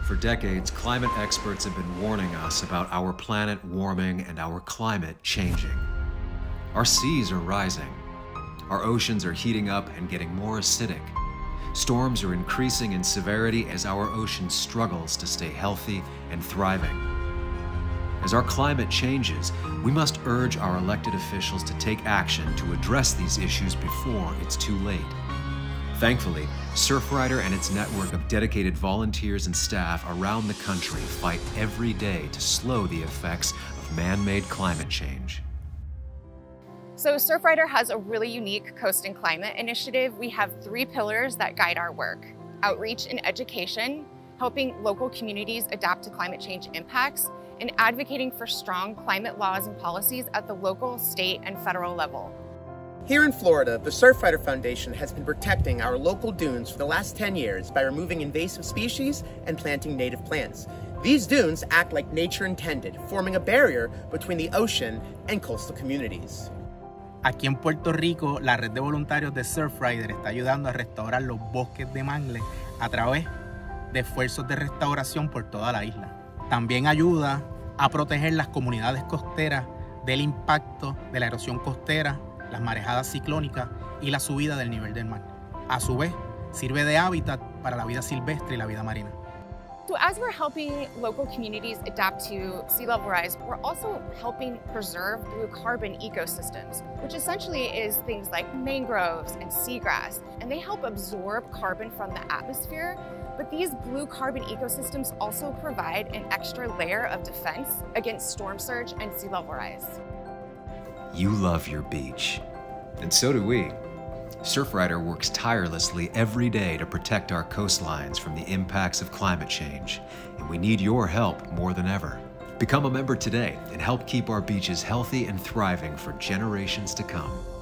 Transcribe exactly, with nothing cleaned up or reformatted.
For decades, climate experts have been warning us about our planet warming and our climate changing. Our seas are rising. Our oceans are heating up and getting more acidic. Storms are increasing in severity as our ocean struggles to stay healthy and thriving. As our climate changes, we must urge our elected officials to take action to address these issues before it's too late. Thankfully, Surfrider and its network of dedicated volunteers and staff around the country fight every day to slow the effects of man-made climate change. So Surfrider has a really unique coast and climate initiative. We have three pillars that guide our work: outreach and education, helping local communities adapt to climate change impacts, and advocating for strong climate laws and policies at the local, state, and federal level. Here in Florida, the Surfrider Foundation has been protecting our local dunes for the last ten years by removing invasive species and planting native plants. These dunes act like nature intended, forming a barrier between the ocean and coastal communities. Aquí en Puerto Rico, la red de voluntarios de Surfrider está ayudando a restaurar los bosques de mangle a través de esfuerzos de restauración por toda la isla. También ayuda a proteger las comunidades costeras del impacto de la erosión costera, las marejadas ciclónicas y la subida del nivel del mar. A su vez, sirve de hábitat para la vida silvestre y la vida marina. So as we're helping local communities adapt to sea level rise, we're also helping preserve blue carbon ecosystems, which essentially is things like mangroves and seagrass, and they help absorb carbon from the atmosphere. But these blue carbon ecosystems also provide an extra layer of defense against storm surge and sea level rise. You love your beach, and so do we. Surfrider works tirelessly every day to protect our coastlines from the impacts of climate change, and we need your help more than ever. Become a member today and help keep our beaches healthy and thriving for generations to come.